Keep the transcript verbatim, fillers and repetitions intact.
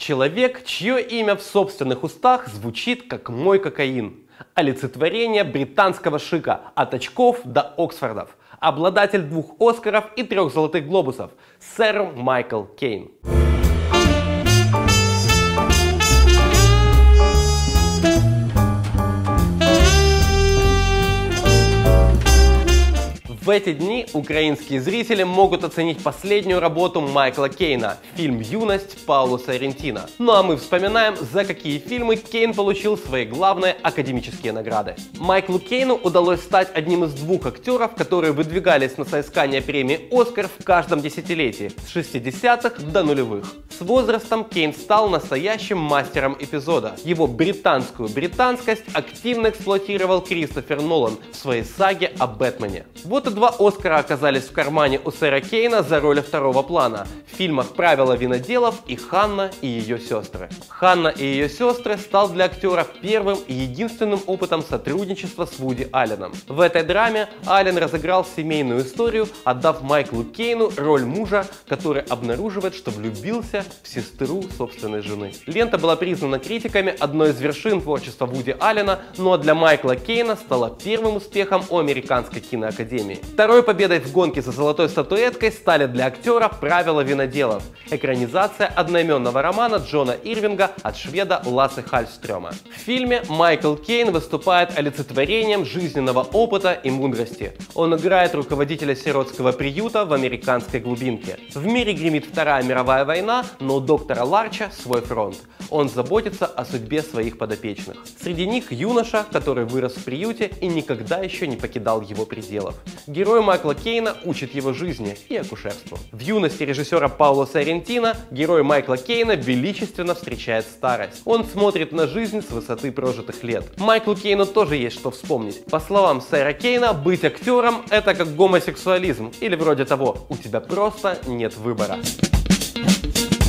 Человек, чье имя в собственных устах звучит как мой кокаин. Олицетворение британского шика от очков до Оксфордов. Обладатель двух Оскаров и трех золотых глобусов. Сэр Майкл Кейн. В эти дни украинские зрители могут оценить последнюю работу Майкла Кейна – фильм «Юность» Пауло Соррентино. Ну а мы вспоминаем, за какие фильмы Кейн получил свои главные академические награды. Майклу Кейну удалось стать одним из двух актеров, которые выдвигались на соискание премии «Оскар» в каждом десятилетии – с шестидесятых до нулевых. С возрастом Кейн стал настоящим мастером эпизода. Его британскую британскость активно эксплуатировал Кристофер Нолан в своей саге о Бэтмене. Вот и два Оскара оказались в кармане у сэра Кейна за роли второго плана в фильмах «Правила виноделов» и «Ханна и ее сестры». «Ханна и ее сестры» стал для актера первым и единственным опытом сотрудничества с Вуди Алленом. В этой драме Аллен разыграл семейную историю, отдав Майклу Кейну роль мужа, который обнаруживает, что влюбился в сестру собственной жены. Лента была признана критиками одной из вершин творчества Вуди Аллена, но для Майкла Кейна стала первым успехом у Американской киноакадемии. Второй победой в гонке за золотой статуэткой стали для актера «Правила виноделов» — экранизация одноименного романа Джона Ирвинга от шведа Лассе Хальльстрёма. В фильме Майкл Кейн выступает олицетворением жизненного опыта и мудрости. Он играет руководителя сиротского приюта в американской глубинке. В мире гремит Вторая мировая война, но у доктора Ларча свой фронт. Он заботится о судьбе своих подопечных. Среди них юноша, который вырос в приюте и никогда еще не покидал его пределов. Герой Майкла Кейна учит его жизни и акушерству. В юности режиссера Пауло Соррентино герой Майкла Кейна величественно встречает старость. Он смотрит на жизнь с высоты прожитых лет. Майклу Кейну тоже есть что вспомнить. По словам сэра Кейна, быть актером — это как гомосексуализм или вроде того, у тебя просто нет выбора.